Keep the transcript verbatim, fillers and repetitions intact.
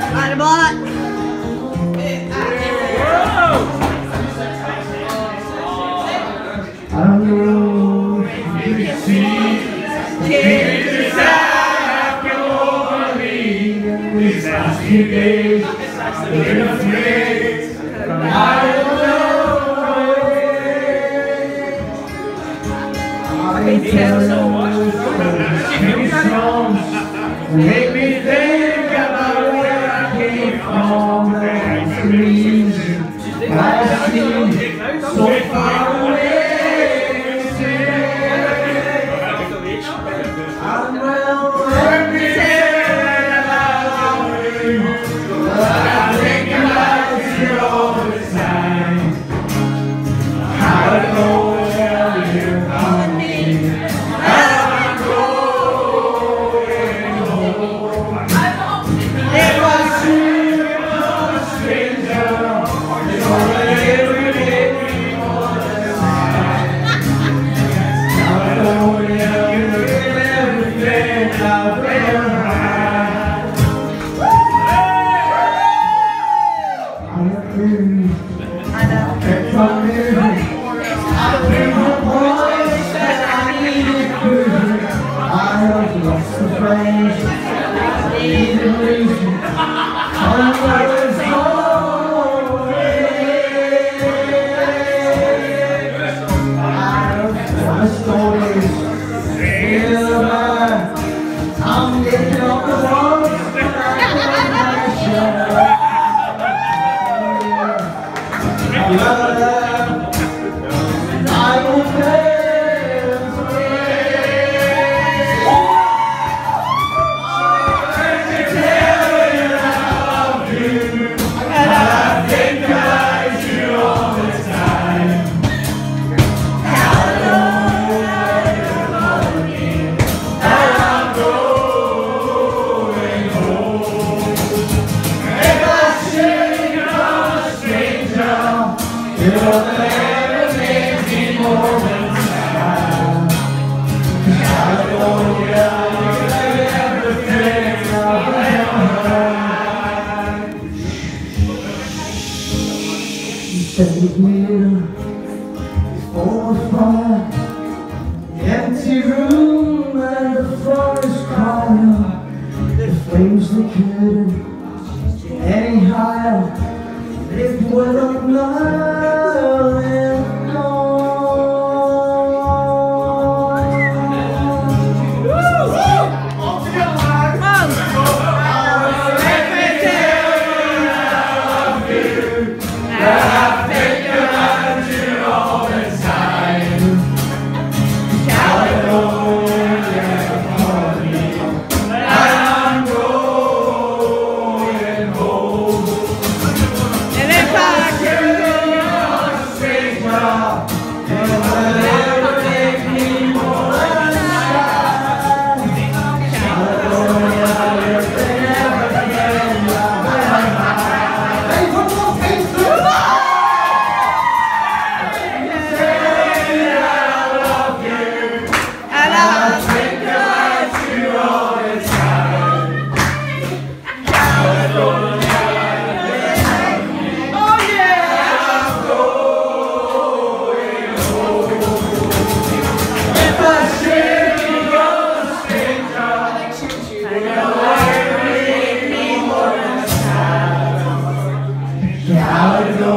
Mhairi Black. I know you can see tears that go over me. These last few days, I've been afraid I don't know I tell so much songs make me think about where I came from. There's a reason I seem so far away. I'm well represented about you, but I think about you all the time. I don't know where you're coming, and I'm going home. If I see a stranger, you know that it will make me more than mine. I don't know where you're I've been right. I've been, I've been coming. I've been the voice that I needed to. I have lost the face. I need a reason. I'm always home. I have my stories. Feel bad. I'm getting off the walls, but I can't I love them. I will dance away. Let me tell you I love you, and I think about you all the time. Caledonia, you're calling, and I'm going home. If I say you're a stranger, you'll never make me more than sad. Caledonia, you're everything I've ever had. You said we'd meet before the fire, the empty room and the forest crying. The flames they couldn't get any higher. It would have nothing gone. All together, let me tell you I love you, that I think about you all the time. Caledonia, calling, and I'm going home. And if I Caledonia.